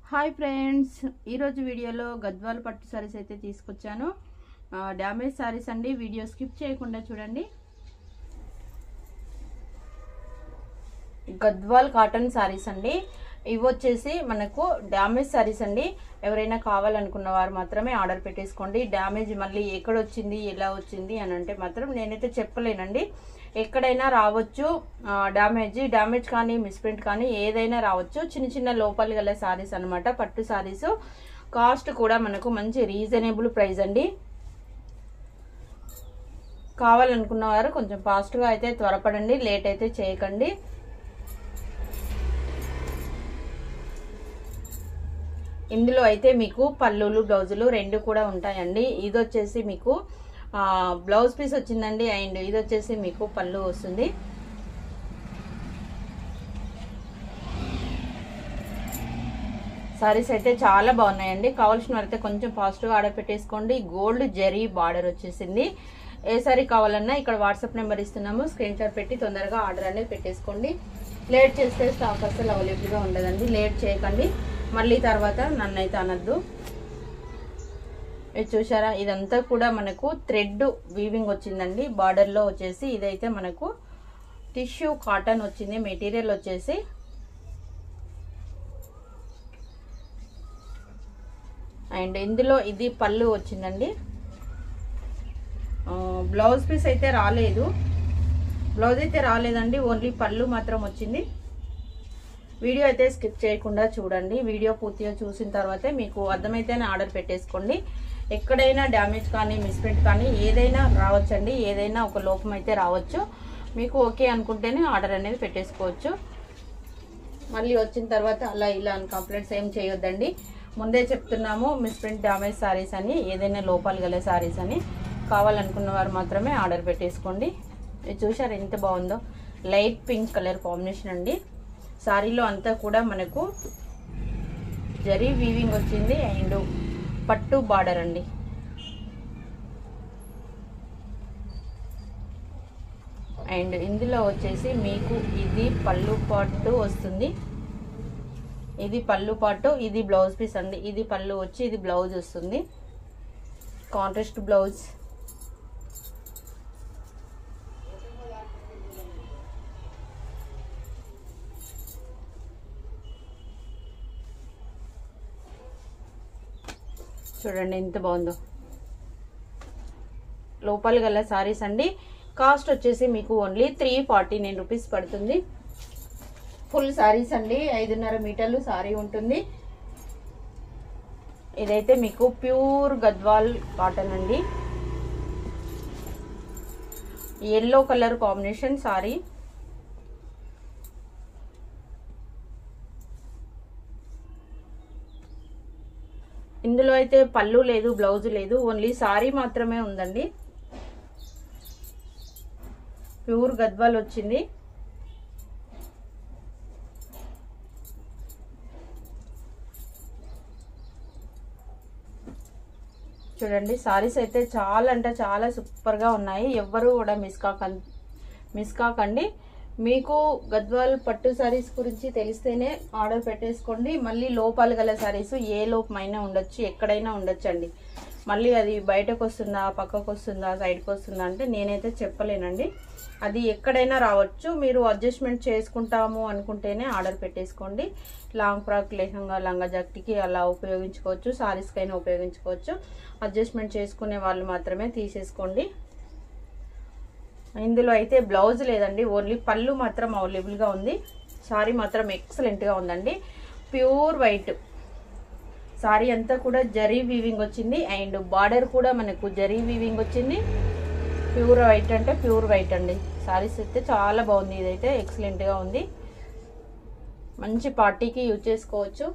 Hi friends, ఈరోజు వీడియోలో గద్వాల్ పట్టు సారీస్ అయితే తీసుకొచ్చాను. డ్యామేజ్ సారీస్ అండి. వీడియో స్కిప్ చేయకుండా చూడండి. గద్వాల్ కాటన్ సారీస్ అండి. ఇవి వచ్చేసి మనకు డ్యామేజ్ సారీస్ అండి. ఎవరైనా కావాలనుకున్న వారు మాత్రమే ఆర్డర్ పెట్టేసుకోండి. డ్యామేజ్ మళ్ళీ ఎక్కడ వచ్చింది, ఎలా వచ్చింది అని అంటే మాత్రం నేనైతే చెప్పలేనండి. ఎక్కడైనా రావచ్చు డ్యామేజ్ కానీ మిస్ప్రింట్ కానీ ఏదైనా రావచ్చు. చిన్న చిన్న లోపాలు గల సారీస్ అనమాట. పట్టు సారీస్ కాస్ట్ కూడా మనకు మంచి రీజనబుల్ ప్రైస్ అండి. కావాలనుకున్న వారు కొంచెం ఫాస్ట్గా అయితే త్వరపడండి, లేట్ అయితే చేయకండి. ఇందులో అయితే మీకు పళ్ళులు బ్లౌజులు రెండు కూడా ఉంటాయండి. ఇది వచ్చేసి మీకు బ్లౌజ్ పీస్ వచ్చిందండి, అండ్ ఇది వచ్చేసి మీకు పళ్ళు వస్తుంది. సారీస్ అయితే చాలా బాగున్నాయండి. కావాల్సిన వారైతే కొంచెం ఫాస్ట్గా ఆర్డర్ పెట్టేసుకోండి. గోల్డ్ జరీ బార్డర్ వచ్చేసింది. ఏ సారీ కావాలన్నా ఇక్కడ వాట్సాప్ నెంబర్ ఇస్తున్నాము, స్క్రీన్ షాట్ పెట్టి తొందరగా ఆర్డర్ అనేది పెట్టేసుకోండి. లేట్ చేస్తే స్టాక్ అసలు అవైలబుల్గా ఉండదండి. లేట్ చేయకండి, మళ్ళీ తర్వాత నన్నైతే అనద్దు. ఇది చూసారా, ఇదంతా కూడా మనకు థ్రెడ్ వీవింగ్ వచ్చిందండి. బార్డర్లో వచ్చేసి ఇదైతే మనకు టిష్యూ కాటన్ వచ్చింది. మెటీరియల్ వచ్చేసి అండ్ ఇందులో ఇది పళ్ళు వచ్చిందండి. బ్లౌజ్ పీస్ అయితే రాలేదు, బ్లౌజ్ అయితే రాలేదండి, ఓన్లీ పళ్ళు మాత్రం వచ్చింది. వీడియో అయితే స్కిప్ చేయకుండా చూడండి. వీడియో పూర్తిగా చూసిన తర్వాతే మీకు అర్థమైతేనే ఆర్డర్ పెట్టేసుకోండి. ఎక్కడైనా డ్యామేజ్ కానీ మిస్ప్రింట్ కానీ ఏదైనా రావచ్చండి. ఏదైనా ఒక లోపం అయితే రావచ్చు. మీకు ఓకే అనుకుంటేనే ఆర్డర్ అనేది పెట్టేసుకోవచ్చు. మళ్ళీ వచ్చిన తర్వాత అలా ఇలా అని కంప్లైంట్స్ ఏం చేయొద్దండి. ముందే చెప్తున్నాము, మిస్ప్రింట్ డ్యామేజ్ సారీస్ అని, ఏదైనా లోపాలు గల సారీస్ అని. కావాలనుకున్న వారు మాత్రమే ఆర్డర్ పెట్టేసుకోండి. ఇది చూసారు ఎంత బాగుందో, లైట్ పింక్ కలర్ కాంబినేషన్ అండి. సారీలో అంతా కూడా మనకు జరీ వీవింగ్ వచ్చింది అండ్ పట్టు బార్డర్ అండి. అండ్ ఇందులో వచ్చేసి మీకు ఇది పళ్ళు పాటు వస్తుంది. ఇది పళ్ళు పాటు, ఇది బ్లౌజ్ పీస్ అండి. ఇది పళ్ళు వచ్చి ఇది బ్లౌజ్ వస్తుంది, కాంట్రాస్ట్ బ్లౌజ్. చూడండి ఎంత బాగుందో. లోపల గల సారీస్ అండి. కాస్ట్ వచ్చేసి మీకు ఓన్లీ 349 రూపీస్ పడుతుంది. ఫుల్ సారీస్ అండి. 5.5 మీటర్లు సారీ ఉంటుంది. ఇదైతే మీకు ప్యూర్ గద్వాల్ కాటన్ అండి. Yellow colour combination sari. ఇందులో అయితే పళ్ళు లేదు, బ్లౌజ్ లేదు, ఓన్లీ సారీ మాత్రమే ఉందండి. ప్యూర్ గద్వాల్ వచ్చింది. చూడండి, సారీస్ అయితే చాలా అంటే చాలా సూపర్గా ఉన్నాయి. ఎవ్వరూ కూడా మిస్ కాకండి. మీకు గద్వాల్ పట్టు సారీస్ గురించి తెలిస్తేనే ఆర్డర్ పెట్టేసుకోండి. మళ్ళీ లోపాలు గల సారీస్ ఏ లోపమైనా ఉండొచ్చు, ఎక్కడైనా ఉండొచ్చు అండి. మళ్ళీ అది బయటకు వస్తుందా, పక్కకు వస్తుందా, సైడ్కి వస్తుందా అంటే నేనైతే చెప్పలేనండి. అది ఎక్కడైనా రావచ్చు. మీరు అడ్జస్ట్మెంట్ చేసుకుంటాము అనుకుంటేనే ఆర్డర్ పెట్టేసుకోండి. లాంగ్ ఫ్రాక్, లెహంగా, లంగా జాకెట్కి అలా ఉపయోగించుకోవచ్చు, సారీస్కైనా ఉపయోగించుకోవచ్చు. అడ్జస్ట్మెంట్ చేసుకునే వాళ్ళు మాత్రమే తీసేసుకోండి. ఇందులో అయితే బ్లౌజ్ లేదండి, ఓన్లీ పళ్ళు మాత్రం అవైలబుల్గా ఉంది. సారీ మాత్రం ఎక్సలెంట్గా ఉందండి. ప్యూర్ వైట్ సారీ అంతా కూడా జరీ వీవింగ్ వచ్చింది అండ్ బార్డర్ కూడా మనకు జరీ వీవింగ్ వచ్చింది. ప్యూర్ వైట్ అంటే ప్యూర్ వైట్ అండి. సారీస్ అయితే చాలా బాగుంది. ఇదైతే ఎక్సలెంట్గా ఉంది. మంచి పార్టీకి యూజ్ చేసుకోవచ్చు.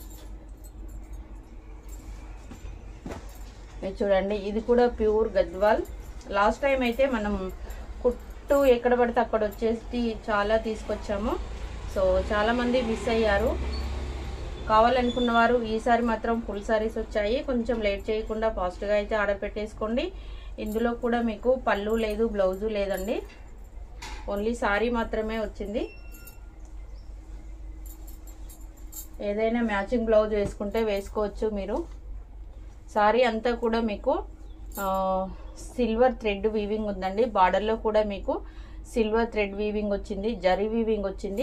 చూడండి, ఇది కూడా ప్యూర్ గద్వాల్. లాస్ట్ టైం అయితే మనం కుట్టు ఎక్కడ పడితే అక్కడ వచ్చేసి చాలా తీసుకొచ్చాము. సో చాలామంది మిస్ అయ్యారు. కావాలనుకున్న వారు ఈసారి మాత్రం ఫుల్ సారీస్ వచ్చాయి. కొంచెం లేట్ చేయకుండా ఫాస్ట్గా అయితే ఆర్డర్ పెట్టేసుకోండి. ఇందులో కూడా మీకు పళ్ళు లేదు, బ్లౌజు లేదండి, ఓన్లీ సారీ మాత్రమే వచ్చింది. ఏదైనా మ్యాచింగ్ బ్లౌజ్ వేసుకుంటే వేసుకోవచ్చు మీరు. సారీ అంతా కూడా మీకు సిల్వర్ థ్రెడ్ వీవింగ్ ఉందండి. బార్డర్లో కూడా మీకు సిల్వర్ థ్రెడ్ వీవింగ్ వచ్చింది, జరీ వీవింగ్ వచ్చింది.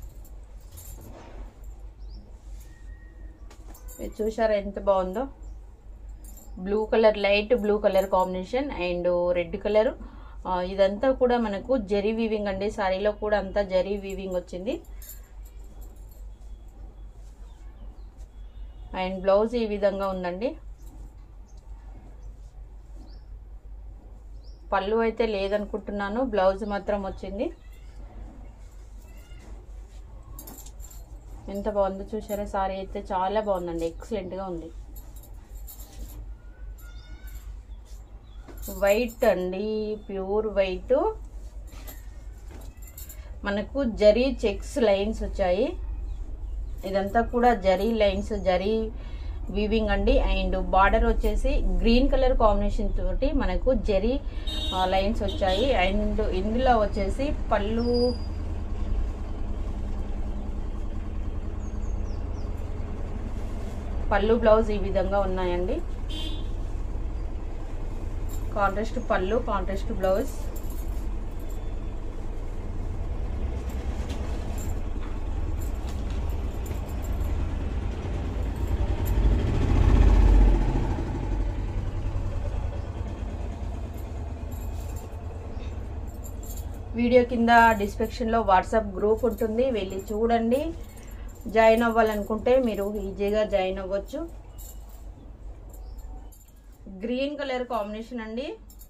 ఇది చూసారా ఎంత బాగుందో. Blue colour, light blue colour combination and red colour. ఇదంతా కూడా మనకు జరీ వీవింగ్ అండి. సారీలో కూడా అంతా జరీ వీవింగ్ వచ్చింది. అండ్ బ్లౌజ్ ఈ విధంగా ఉందండి. పళ్ళు అయితే లేదనుకుంటున్నాను, బ్లౌజ్ మాత్రం వచ్చింది. ఎంత బాగుందో చూసారా. సారీ అయితే చాలా బాగుందండి, ఎక్సలెంట్గా ఉంది. వైట్ అండి, ప్యూర్ వైట్. మనకు జరీ చెక్స్ లైన్స్ వచ్చాయి. ఇదంతా కూడా జరీ లైన్స్, జరీ వీవింగ్ అండి. అండ్ బార్డర్ వచ్చేసి గ్రీన్ కలర్ కాంబినేషన్ తోటి మనకు జరీ లైన్స్ వచ్చాయి. అండ్ ఇందులో వచ్చేసి పళ్ళు బ్లౌజ్ ఈ విధంగా ఉన్నాయండి. కాంట్రాస్ట్ పళ్ళు, కాంట్రాస్ట్ బ్లౌజ్. వీడియో కింద డిస్క్రిప్షన్లో వాట్సాప్ గ్రూప్ ఉంటుంది, వెళ్ళి చూడండి. జాయిన్ అవ్వాలనుకుంటే మీరు ఈజీగా జాయిన్ అవ్వచ్చు. గ్రీన్ కలర్ కాంబినేషన్ అండి.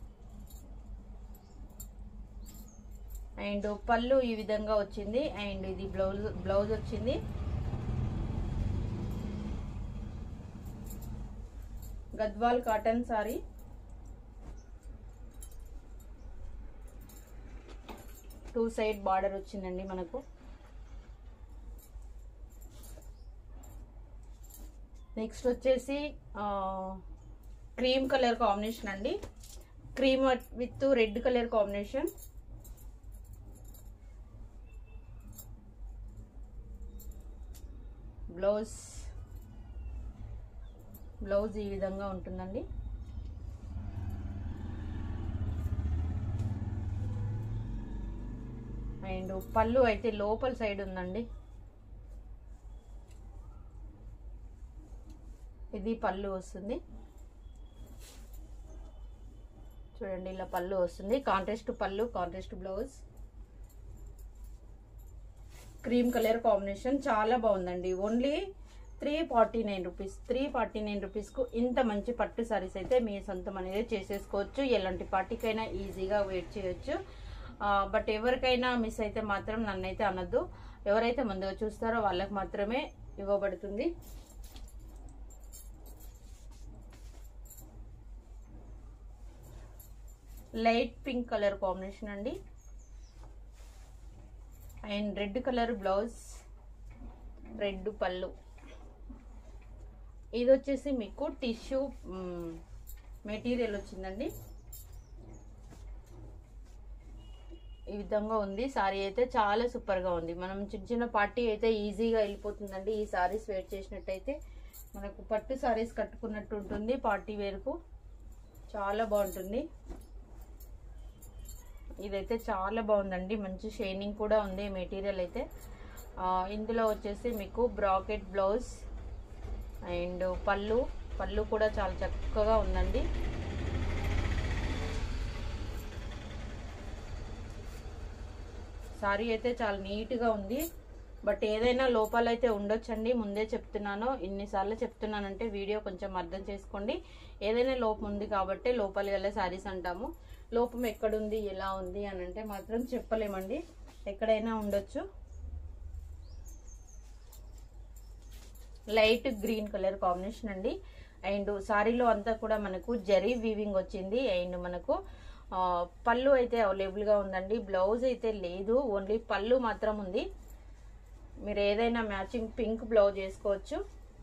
అండ్ పళ్ళు ఈ విధంగా వచ్చింది. అండ్ ఇది బ్లౌజ్ వచ్చింది. Gadwal cotton sari. Two side border వచ్చిందండి మనకు. నెక్స్ట్ వచ్చేసి క్రీమ్ కలర్ కాంబినేషన్ అండి. Cream with red colour combination. Blouse ఈ విధంగా ఉంటుందండి. అండ్ పళ్ళు అయితే లోపల సైడ్ ఉందండి. ఇది పళ్ళు వస్తుంది చూడండి, ఇలా పళ్ళు వస్తుంది. కాంట్రాస్ట్ పళ్ళు, contrast blouse. Cream colour combination చాలా బాగుందండి. Only 349 rupees. 349 రూపీస్కు ఇంత మంచి పట్టు సారీస్ అయితే మీ సొంతం అనేది చేసేసుకోవచ్చు. ఎలాంటి పార్టీకైనా ఈజీగా వెయిట్ చేయొచ్చు. బట్ ఎవరికైనా మిస్ అయితే మాత్రం నన్నైతే అనద్దు. ఎవరైతే ముందుగా చూస్తారో వాళ్ళకి మాత్రమే ఇవ్వబడుతుంది. లైట్ పింక్ కలర్ కాంబినేషన్ అండి. And red colour blouse, red పళ్ళు. ఇది వచ్చేసి మీకు టిష్యూ మెటీరియల్ వచ్చిందండి. ఈ విధంగా ఉంది. సారీ అయితే చాలా సూపర్ గా ఉంది. మనం చిన్న చిన్న పార్టీ అయితే ఈజీగా వెళ్ళిపోతుందండి. ఈ సారీస్ వేర్ చేసినట్టయితే మనకు పట్టు సారీస్ కట్టుకున్నట్టు ఉంటుంది. పార్టీ వేర్కు చాలా బాగుంటుంది. ఇదైతే చాలా బాగుందండి. మంచి షైనింగ్ కూడా ఉంది మెటీరియల్ అయితే. ఇందులో వచ్చేసి మీకు బ్రాకెట్ బ్లౌజ్ అండ్ పళ్ళు కూడా చాలా చక్కగా ఉందండి. సారీ అయితే చాలా నీట్గా ఉంది. బట్ ఏదైనా లోపాలు అయితే ఉండొచ్చండి, ముందే చెప్తున్నాను. ఇన్నిసార్లు చెప్తున్నానంటే వీడియో కొంచెం అర్థం చేసుకోండి. ఏదైనా లోపం ఉంది కాబట్టి లోపాలు గల సారీస్ అంటాము. లోపం ఎక్కడుంది, ఎలా ఉంది అని అంటే మాత్రం చెప్పలేమండి. ఎక్కడైనా ఉండొచ్చు. లైట్ గ్రీన్ కలర్ కాంబినేషన్ అండి. అండ్ సారీలో అంతా కూడా మనకు జరీ వీవింగ్ వచ్చింది. అండ్ మనకు పళ్ళు అయితే అవైలబుల్గా ఉందండి. బ్లౌజ్ అయితే లేదు, ఓన్లీ పళ్ళు మాత్రం ఉంది. మీరు ఏదైనా మ్యాచింగ్ పింక్ బ్లౌజ్ వేసుకోవచ్చు.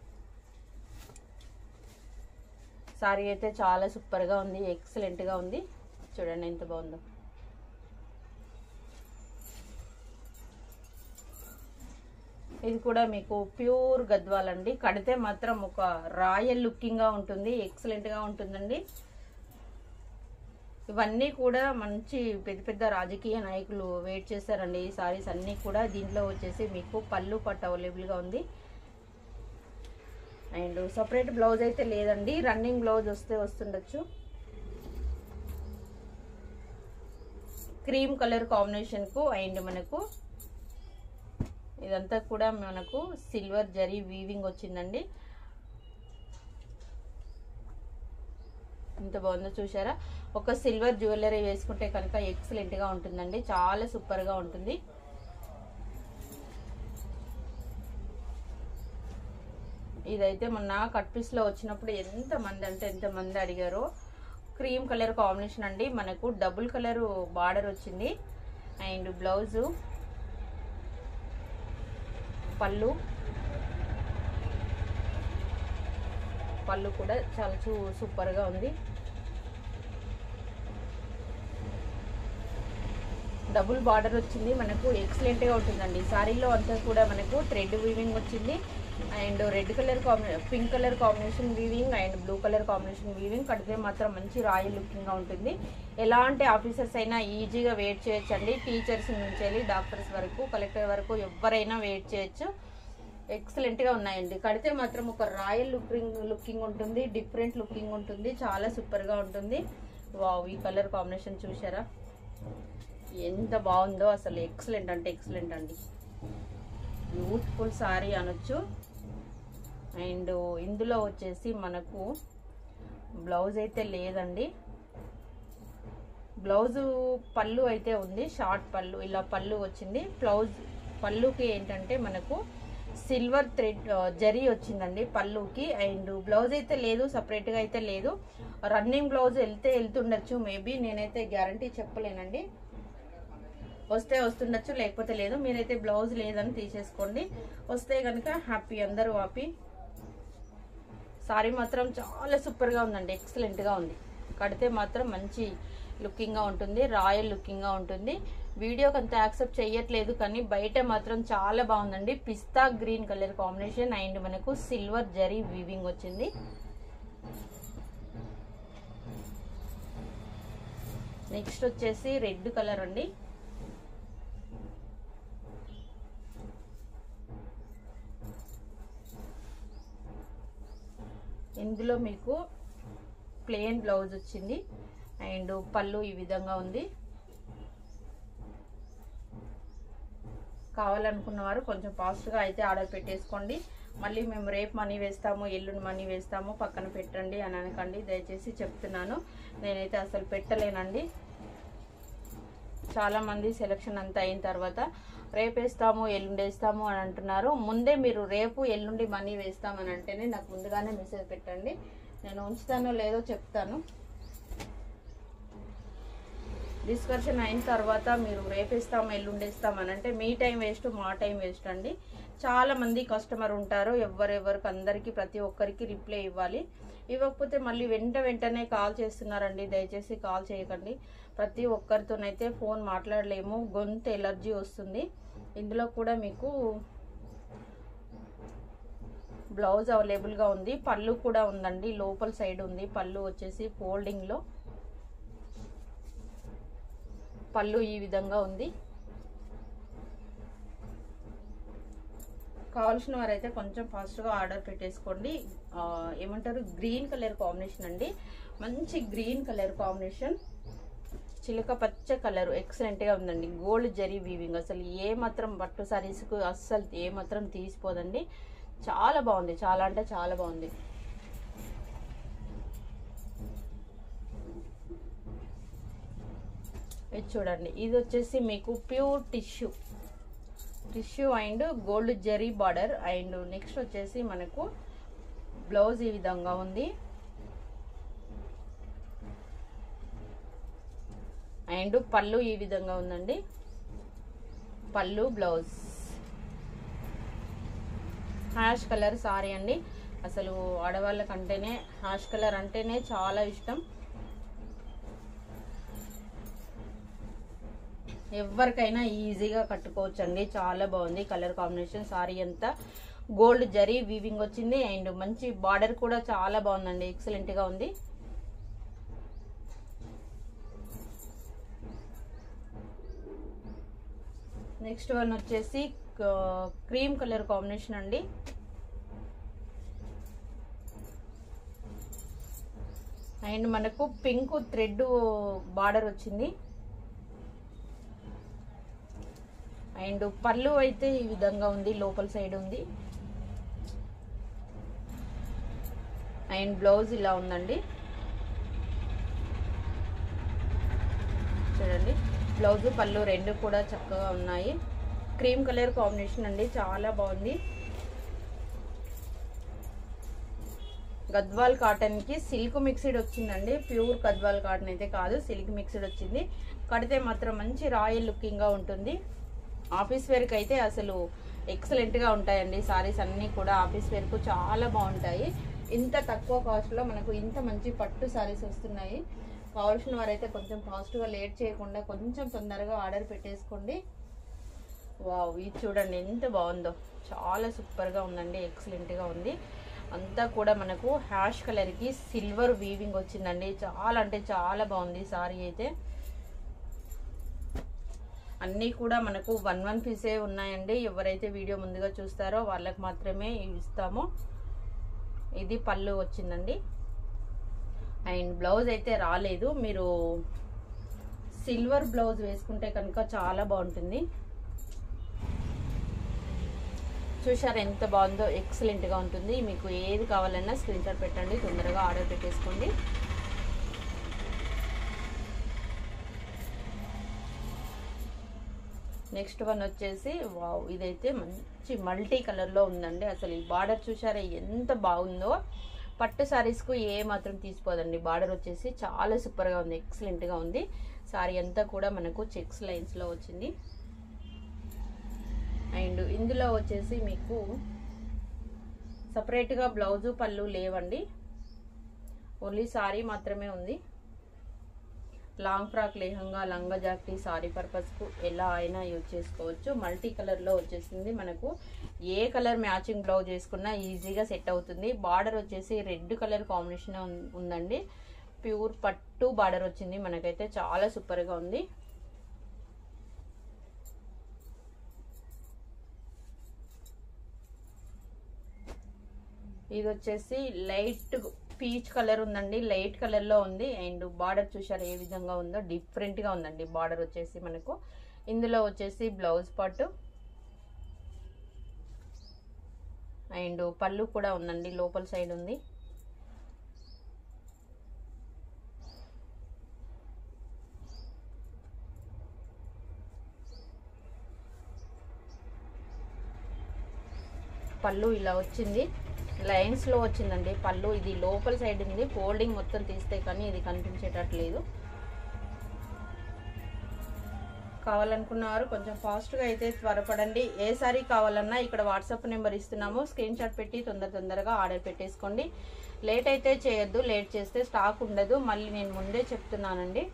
సారీ అయితే చాలా సూపర్గా ఉంది, ఎక్సలెంట్గా ఉంది. చూడండి ఎంత బాగుందో. ఇది కూడా మీకు ప్యూర్ గద్వాల్ అండి. కడితే మాత్రం ఒక రాయల్ లుకింగ్ గా ఉంటుంది, ఎక్సలెంట్ గా ఉంటుందండి. ఇవన్నీ కూడా మంచి పెద్ద పెద్ద రాజకీయ నాయకులు వెయిట్ చేశారండి ఈ సారీస్ అన్నీ కూడా. దీంట్లో వచ్చేసి మీకు పళ్ళు పట్టు అవైలబుల్ గా ఉంది. అండ్ సపరేట్ బ్లౌజ్ అయితే లేదండి, రన్నింగ్ బ్లౌజ్ వస్తే వస్తుండొచ్చు. క్రీమ్ కలర్ కాంబినేషన్ కు అండ్ మనకు ఇదంతా కూడా మనకు సిల్వర్ జరీ వీవింగ్ వచ్చిందండి. ఎంత బాగుందో చూసారా. ఒక సిల్వర్ జ్యువెలరీ వేసుకుంటే కనుక ఎక్సలెంట్ గా ఉంటుందండి, చాలా సూపర్ గా ఉంటుంది. ఇదైతే మొన్న కట్ పీస్ లో వచ్చినప్పుడు ఎంత మంది అడిగారో. క్రీమ్ కలర్ కాంబినేషన్ అండి, మనకు డబుల్ కలర్ బార్డర్ వచ్చింది. అండ్ బ్లౌజు, పళ్ళు కూడా చాలా సూపర్ గా ఉంది. డబుల్ బార్డర్ వచ్చింది మనకు, ఎక్సలెంట్ గా ఉంటుందండి. సారీలో అంతా కూడా మనకు థ్రెడ్ వీవింగ్ వచ్చింది. And red colour pink colour combination weaving and blue colour combination weaving. కడితే మాత్రం మంచి రాయల్ లుకింగ్ గా ఉంటుంది. ఎలాంటి ఆఫీసర్స్ అయినా ఈజీగా వెయిట్ చేయొచ్చండి. టీచర్స్ నుంచి వెళ్ళి డాక్టర్స్ వరకు, కలెక్టర్ వరకు ఎవరైనా వెయిట్ చేయొచ్చు. ఎక్సలెంట్ గా ఉన్నాయండి. కడితే మాత్రం ఒక రాయల్ లుకింగ్ ఉంటుంది, డిఫరెంట్ లుకింగ్ ఉంటుంది, చాలా సూపర్ గా ఉంటుంది. వావ్, ఈ కలర్ కాంబినేషన్ చూసారా ఎంత బాగుందో అసలు. ఎక్సలెంట్ అంటే ఎక్సలెంట్ అండి, బ్యూటిఫుల్ సారీ అనొచ్చు. అండ్ ఇందులో వచ్చేసి మనకు బ్లౌజ్ అయితే లేదండి. బ్లౌజు పళ్ళు అయితే ఉంది, షార్ట్ పళ్ళు, ఇలా పళ్ళు వచ్చింది. పళ్ళుకి ఏంటంటే మనకు సిల్వర్ థ్రెడ్ జరీ వచ్చిందండి పళ్ళుకి. అండ్ బ్లౌజ్ అయితే లేదు, సపరేట్ గా అయితే లేదు. రన్నింగ్ బ్లౌజ్ వెళ్తుండొచ్చు మేబీ, నేనైతే గ్యారంటీ చెప్పలేనండి. వస్తే వస్తుండొచ్చు, లేకపోతే లేదు. మీరైతే బ్లౌజ్ లేదని తీసేసుకోండి. వస్తే కనుక హ్యాపీ, అందరూ హ్యాపీ. సారీ మాత్రం చాలా సూపర్ గా ఉందండి, ఎక్సలెంట్ గా ఉంది. కడితే మాత్రం మంచి లుకింగ్ గా ఉంటుంది, రాయల్ లుకింగ్ గా ఉంటుంది. వీడియోకి అంత యాక్సెప్ట్ చేయట్లేదు కానీ బయట మాత్రం చాలా బాగుందండి. పిస్తా గ్రీన్ కలర్ కాంబినేషన్ అండ్ మనకు సిల్వర్ జరీ వీవింగ్ వచ్చింది. నెక్స్ట్ వచ్చేసి రెడ్ కలర్ అండి. ఇందులో మీకు ప్లెయిన్ బ్లౌజ్ వచ్చింది అండ్ పళ్ళు ఈ విధంగా ఉంది. కావాలనుకున్న వారు కొంచెం ఫాస్ట్గా అయితే ఆర్డర్ పెట్టేసుకోండి. మళ్ళీ మేము రేపు మనీ వేస్తాము, ఎల్లుండి మనీ వేస్తాము, పక్కన పెట్టండి అని అనకండి, దయచేసి చెప్తున్నాను. నేనైతే అసలు పెట్టలేనండి. చాలా మంది సెలక్షన్ అంతా అయిన తర్వాత రేపు వేస్తాము, ఎల్లుండి వేస్తాము అని అంటున్నారు. ముందే మీరు రేపు ఎల్లుండి మనీ వేస్తామని అంటేనే నాకు ముందుగానే మెసేజ్ పెట్టండి, నేను ఉంచుతానో లేదో చెప్తాను. డిస్కషన్ అయిన తర్వాత మీరు రేపేస్తాము ఎల్లుండి వేస్తామని అంటే మీ టైం వేస్ట్, మా టైం వేస్ట్ అండి. చాలా మంది కస్టమర్ ఉంటారు, ఎవరెవరికి అందరికీ ప్రతి ఒక్కరికి రిప్లై ఇవ్వాలి. ఇవ్వకపోతే మళ్ళీ వెంటనే కాల్ చేస్తున్నారండి. దయచేసి కాల్ చేయకండి. ప్రతి ఒక్కరితోనైతే ఫోన్ మాట్లాడలేము, గొంతు ఎలర్జీ వస్తుంది. ఇందులో కూడా మీకు బ్లౌజ్ అవైలబుల్గా ఉంది, పళ్ళు కూడా ఉందండి, లోపల సైడ్ ఉంది. పళ్ళు వచ్చేసి ఫోల్డింగ్లో పళ్ళు ఈ విధంగా ఉంది. కావాల్సిన వారైతే కొంచెం ఫాస్ట్గా ఆర్డర్ పెట్టేసుకోండి. ఏమంటారు, గ్రీన్ కలర్ కాంబినేషన్ అండి, మంచి గ్రీన్ కలర్ కాంబినేషన్, చిలక పచ్చ కలర్, ఎక్సలెంట్గా ఉందండి. గోల్డ్ జరీ వీవింగ్, అసలు ఏ మాత్రం పట్టు సారీస్కు అస్సలు ఏ మాత్రం తీసిపోదండి. చాలా బాగుంది, చాలా అంటే చాలా బాగుంది. ఇది చూడండి, ఇది వచ్చేసి మీకు pure tissue and gold zari border. And next వచ్చేసి మనకు బ్లౌజ్ ఈ విధంగా ఉంది అండ్ పళ్ళు ఈ విధంగా ఉందండి. పళ్ళు బ్లౌజ్ హ్యాష్ కలర్ సారీ అండి. అసలు ఆడవాళ్ళకంటేనే హ్యాష్ కలర్ అంటేనే చాలా ఇష్టం. ఎవరికైనా ఈజీగా కట్టుకోవచ్చండి. చాలా బాగుంది కలర్ కాంబినేషన్. సారీ అంతా గోల్డ్ జరీ వీవింగ్ వచ్చింది అండ్ మంచి బార్డర్ కూడా చాలా బాగుందండి, ఎక్సలెంట్ గా ఉంది. నెక్స్ట్ వన్ వచ్చేసి క్రీమ్ కలర్ కాంబినేషన్ అండి. అండ్ మనకు పింక్ థ్రెడ్ బార్డర్ వచ్చింది. అండ్ పళ్ళు అయితే ఈ విధంగా ఉంది, లోపల సైడ్ ఉంది. అండ్ బ్లౌజ్ ఇలా ఉందండి, చూడండి. బ్లౌజ్ పళ్ళు రెండు కూడా చక్కగా ఉన్నాయి. క్రీమ్ కలర్ కాంబినేషన్ అండి, చాలా బాగుంది. గద్వాల్ కాటన్ కి సిల్క్ మిక్స్డ్ వచ్చిందండి. ప్యూర్ గద్వాల్ కాటన్ అయితే కాదు, సిల్క్ మిక్స్డ్ వచ్చింది. కడితే మాత్రం మంచి రాయల్ లుకింగ్ గా ఉంటుంది. ఆఫీస్ వేర్ కి అయితే అసలు ఎక్సలెంట్ గా ఉంటాయండి సారీస్ అన్ని కూడా. ఆఫీస్ వేర్ కు చాలా బాగుంటాయి. ఇంత తక్కువ కాస్ట్ లో మనకు ఇంత మంచి పట్టు సారీస్ వస్తున్నాయి. కావాల్సిన వారైతే కొంచెం ఫాస్ట్ గా లేట్ చేయకుండా కొంచెం తొందరగా ఆర్డర్ పెట్టేసుకోండి. వావ్, ఇది చూడండి ఎంత బాగుందో, చాలా సూపర్ గా ఉందండి, ఎక్సలెంట్ గా ఉంది. అంతా కూడా మనకు హ్యాష్ కలర్ కి సిల్వర్ వీవింగ్ వచ్చిందండి. చాలా అంటే చాలా బాగుంది సారీ అయితే. అన్నీ కూడా మనకు 1 పీసే ఉన్నాయండి. ఎవరైతే వీడియో ముందుగా చూస్తారో వాళ్ళకి మాత్రమే ఇస్తాము. ఇది పళ్ళు వచ్చిందండి. అండ్ బ్లౌజ్ అయితే రాలేదు. మీరు సిల్వర్ బ్లౌజ్ వేసుకుంటే కనుక చాలా బాగుంటుంది. చూసారా ఎంత బాగుందో, ఎక్సలెంట్ గా ఉంటుంది. మీకు ఏది కావాలన్నా స్క్రీన్ షాట్ పెట్టండి, తొందరగా ఆర్డర్ పెట్టేసుకోండి. నెక్స్ట్ వన్ వచ్చేసి వావ్, ఇదైతే మంచి మల్టీ కలర్ లో ఉందండి. అసలు ఈ బార్డర్ చూసారా ఎంత బాగుందో. పట్టు సారీస్ కు ఏ మాత్రం తీసిపోదండి. బార్డర్ వచ్చేసి చాలా సూపర్ గా ఉంది, ఎక్సలెంట్ గా ఉంది. సారీ అంతా కూడా మనకు చెక్స్ లైన్స్ లో వచ్చింది. అండ్ ఇందులో వచ్చేసి మీకు సపరేట్ గా బ్లౌజు పళ్ళు లేవండి, ఓన్లీ సారీ మాత్రమే ఉంది. లాంగ్ ఫ్రాక్, లెహంగా, లంగా జాకెట్, సారీ పర్పస్ కు ఎలా అయినా యూజ్ చేసుకోవచ్చు. మల్టీ కలర్ లో వచ్చేసింది. మనకు ఏ కలర్ మ్యాచింగ్ బ్లౌజ్ వేసుకున్నా ఈజీగా సెట్ అవుతుంది. బార్డర్ వచ్చేసి రెడ్ కలర్ కాంబినేషన్ ఉందండి. ప్యూర్ పట్టు బార్డర్ వచ్చింది. మనకైతే చాలా సూపర్ గా ఉంది. ఇది వచ్చేసి లైట్ పీచ్ కలర్ ఉందండి, లైట్ కలర్ లో ఉంది. అండ్ బార్డర్ చూసారు ఏ విధంగా ఉందో, డిఫరెంట్ గా ఉందండి బార్డర్ వచ్చేసి మనకు. ఇందులో వచ్చేసి బ్లౌజ్ పార్ట్ అండ్ పళ్ళు కూడా ఉందండి, లోపల సైడ్ ఉంది. పళ్ళు ఇలా వచ్చింది, లైన్స్ లో వచ్చిందండి పళ్ళు. ఇది లోపల సైడ్ ఉంది. ఫోల్డింగ్ మొత్తం తీస్తే కానీ ఇది కనిపించేటట్లేదు. కావాలనుకున్నవారు కొంచెం ఫాస్ట్ గా అయితే త్వరపడండి. ఏ సారీ కావాలన్నా ఇక్కడ వాట్సాప్ నెంబర్ ఇస్తున్నాము, స్క్రీన్ షాట్ పెట్టి తొందరగా ఆర్డర్ పెట్టేసుకోండి. లేట్ అయితే చేయొద్దు, లేట్ చేస్తే స్టాక్ ఉండదు. మళ్ళీ నేను ముందే చెప్తున్నానండి.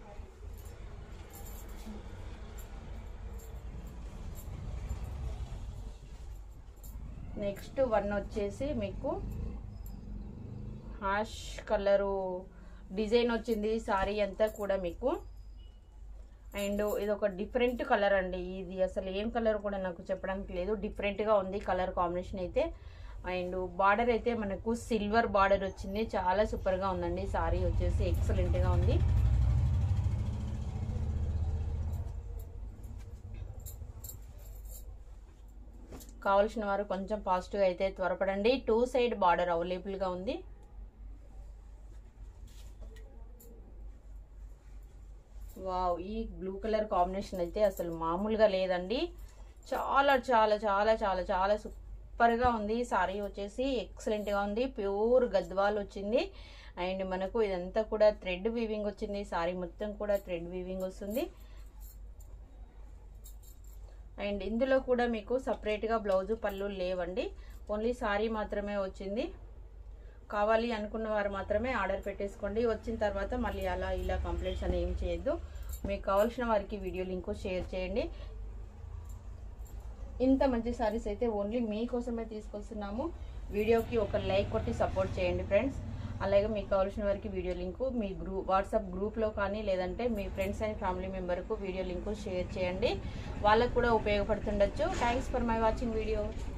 నెక్స్ట్ వన్ వచ్చేసి మీకు హ్యాష్ కలరు డిజైన్ వచ్చింది సారీ అంతా కూడా మీకు. అండ్ ఇది ఒక డిఫరెంట్ కలర్ అండి. ఇది అసలు ఏం కలర్ కూడా నాకు చెప్పడానికి లేదు, డిఫరెంట్ గా ఉంది కలర్ కాంబినేషన్ అయితే. అండ్ బార్డర్ అయితే మనకు సిల్వర్ బార్డర్ వచ్చింది, చాలా సూపర్ గా ఉందండి. సారీ వచ్చేసి ఎక్సలెంట్ గా ఉంది. కావాల్సిన వారు కొంచెం ఫాస్ట్ గా అయితే త్వరపడండి. 2 సైడ్ బార్డర్ అవైలబుల్ గా ఉంది. వావ్, ఈ బ్లూ కలర్ కాంబినేషన్ అయితే అసలు మామూలుగా లేదండి. చాలా చాలా చాలా చాలా చాలా సూపర్ గా ఉంది. సారీ వచ్చేసి ఎక్సలెంట్ గా ఉంది. ప్యూర్ గద్వాల్ వచ్చింది. అండ్ మనకు ఇదంతా కూడా థ్రెడ్ వీవింగ్ వచ్చింది. సారీ మొత్తం కూడా థ్రెడ్ వీవింగ్ వస్తుంది. అండ్ ఇందులో కూడా మీకు సపరేట్ గా బ్లౌజు పళ్ళు లేవండి, ఓన్లీ సారీ మాత్రమే వచ్చింది. కావాలి అనుకున్న వారు మాత్రమే ఆర్డర్ పెట్టేసుకోండి. వచ్చిన తర్వాత మళ్ళీ అలా ఇలా కంప్లైంట్స్ అని ఏం చేయొద్దు. మీకు కావాల్సిన వారికి వీడియో లింక్ షేర్ చేయండి. ఇంత మంచి సారీస్ అయితే ఓన్లీ మీకోసమే తీసుకొస్తున్నాము. వీడియోకి ఒక లైక్ కొట్టి సపోర్ట్ చేయండి ఫ్రెండ్స్. అలాగే మీకు కావాల్సిన వారికి వీడియో లింకు మీ వాట్సాప్ గ్రూప్లో కానీ లేదంటే మీ ఫ్రెండ్స్ అండ్ ఫ్యామిలీ మెంబర్కు వీడియో లింకు షేర్ చేయండి. వాళ్ళకు కూడా ఉపయోగపడుతుండొచ్చు. Thanks for my watching video.